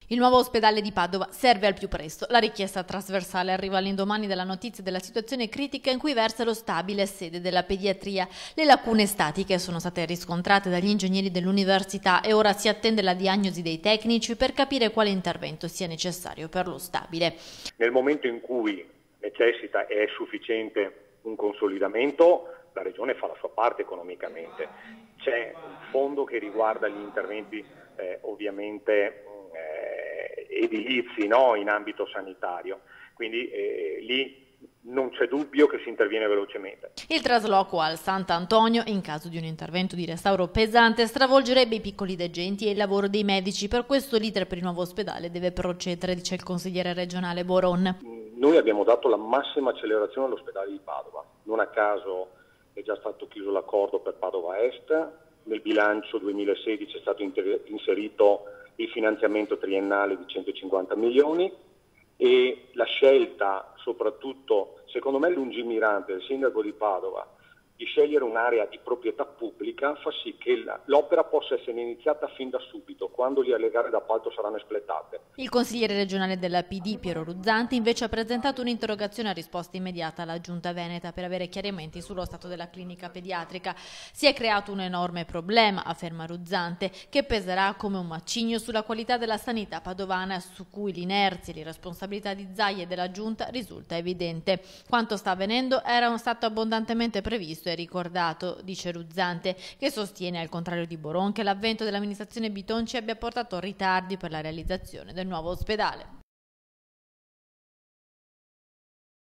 Il nuovo ospedale di Padova serve al più presto. La richiesta trasversale arriva all'indomani della notizia della situazione critica in cui versa lo stabile sede della pediatria. Le lacune statiche sono state riscontrate dagli ingegneri dell'università e ora si attende la diagnosi dei tecnici per capire quale intervento sia necessario per lo stabile. Nel momento in cui necessita e è sufficiente un consolidamento, la Regione fa la sua parte economicamente. C'è un fondo che riguarda gli interventi ovviamente edilizi, no? In ambito sanitario, quindi lì non c'è dubbio che si interviene velocemente. Il trasloco al Sant'Antonio, in caso di un intervento di restauro pesante, stravolgerebbe i piccoli degenti e il lavoro dei medici. Per questo l'iter per il nuovo ospedale deve procedere, dice il consigliere regionale Boron. Noi abbiamo dato la massima accelerazione all'ospedale di Padova. Non a caso è già stato chiuso l'accordo per Padova Est. Nel bilancio 2016 è stato inserito il finanziamento triennale di 150 milioni e la scelta, soprattutto secondo me lungimirante del sindaco di Padova, di scegliere un'area di proprietà pubblica fa sì che l'opera possa essere iniziata fin da subito, quando le gare d'appalto saranno espletate. Il consigliere regionale della PD, Piero Ruzzanti, invece ha presentato un'interrogazione a risposta immediata alla Giunta Veneta per avere chiarimenti sullo stato della clinica pediatrica. Si è creato un enorme problema, afferma Ruzzante, che peserà come un macigno sulla qualità della sanità padovana, su cui l'inerzia e l'irresponsabilità di Zaia e della Giunta risulta evidente. Quanto sta avvenendo era stato abbondantemente previsto e ricordato, dice Ruzzante, che sostiene, al contrario di Boron, che l'avvento dell'amministrazione Bitonci abbia portato ritardi per la realizzazione del nuovo ospedale.